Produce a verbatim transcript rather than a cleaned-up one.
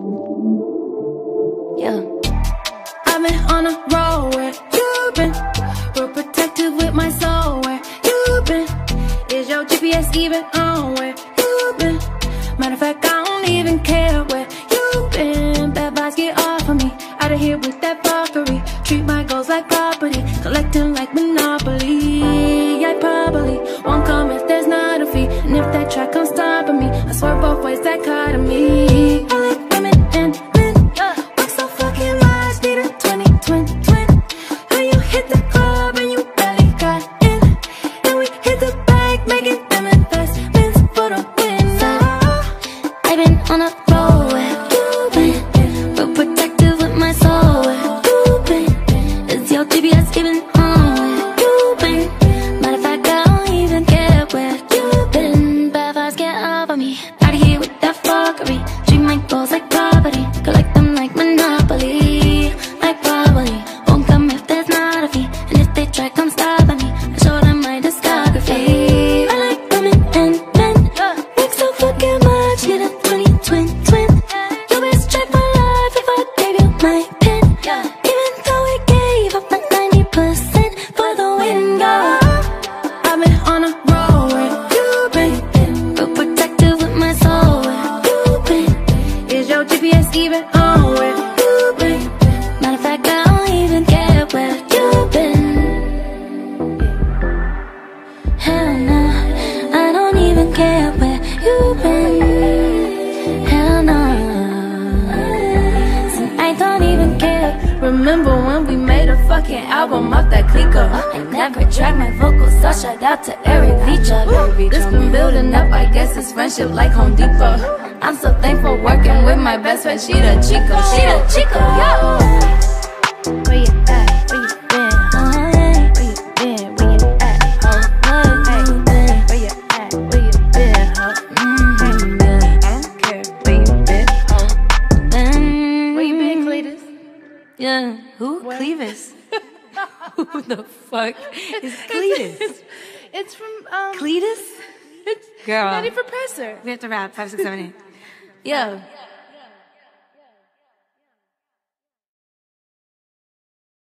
Yeah. I've been on a roll where you've been, real protective with my soul where you've been. Is your G P S even on where you've been? Matter of fact, I don't even care where you've been. Bad vibes get off of me, out of here with that fuckery. Treat my goals like property, collecting like Monopoly. I probably won't come if there's not a fee, and if that track comes stopping me, I swear both ways that caught me. I like women and men, work so fucking much, need a twenty, twenty, twenty. When you hit the club and you barely got in, then we hit the bank, making them investments for the win. So, I've been on a roll where you've been, real protective with my soul where you've been. Is your G P S even on where you've been? Matter of fact, I don't even care where you've been. Bad vibes get off of me, out of here with that fuckery. Treat my goals like property, collect them like Monopoly. I probably won't come if there's not a fee, and if they try come stopping me, I show them my discography. I like women and men, make so fucking much, need a twenty, twin, twin. You best check my life if I gave you my pin, even though I gave up like ninety percent for the win. Girl, I've been on a roll where you've been, real protective with my soul where you've been. Is your G P S even on where you've been? Matter of fact, I don't even care where you've been. Hell no, I don't even care where you've been. Hell no, so I don't even care. Remember when we made a fucking album off that clicker? I never tried my vocals, so shout out to Eric Vicha. This been building up, I guess it's friendship like Home Depot. I'm so thankful working with my best friend, she the Chico, she the Chico, yo. Where you at? Where you been? Where you been? Where you at? Where you been? Where you at? Where you been? I don't care where you been. Where you been, Cletus? Yeah, who? Clevis. Who the fuck is Cletus? It's from um Cletus? It's Girl. Nutty Professor. We have to rap. Five, six, seven, eight. Yo.